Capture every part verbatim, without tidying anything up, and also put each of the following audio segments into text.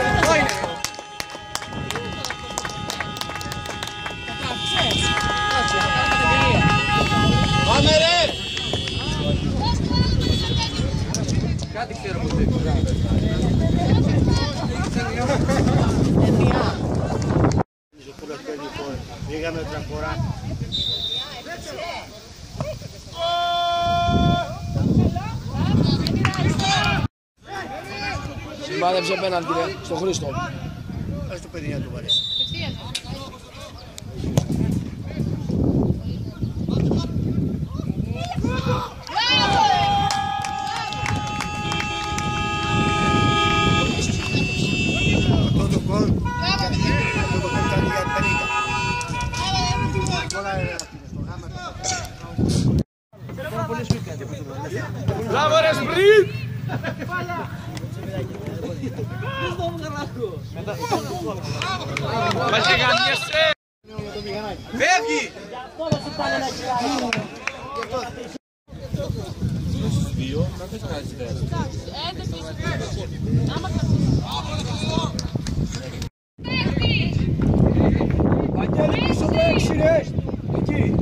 Πάμε ρε! Κάτι ξέρω πως δεν Πήγαμε την φορά. Σημάδεψε πέναλτι ρε, στον Χρήστο. Ας το παιδί να του βαρέσει. Αυτό το κόλ, αυτό το κόλ ήταν για πενήντα. Μπράβο ρε Σπριτ! Μας γαμιέσαι! Φεύγει! Δύο, να θες να αριστερά. Αγγέλη πίσω από έξι ρε! Εκεί!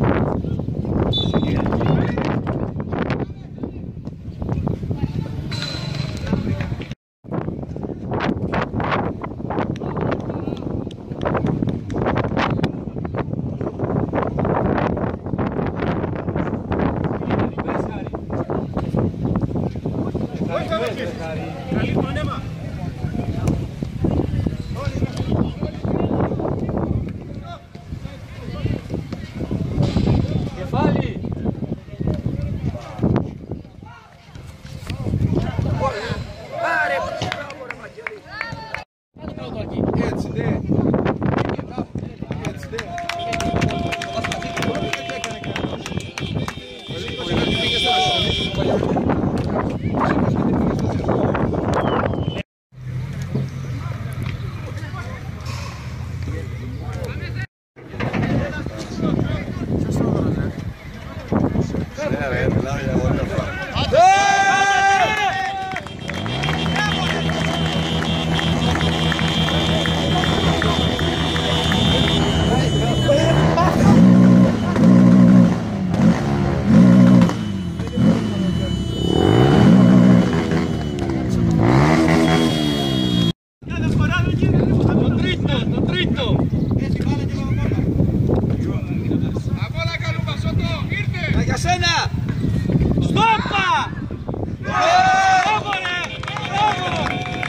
Για σένα! Στόπα! Μπράβο ρε! Μπράβο!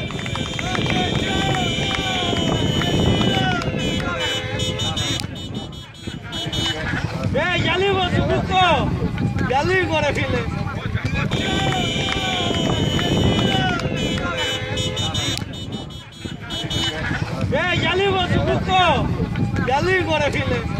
Ε, για λίγο σου κουτώ! Για λίγο ρε φίλε! Ε, για λίγο σου κουτώ! Για λίγο ρε φίλε!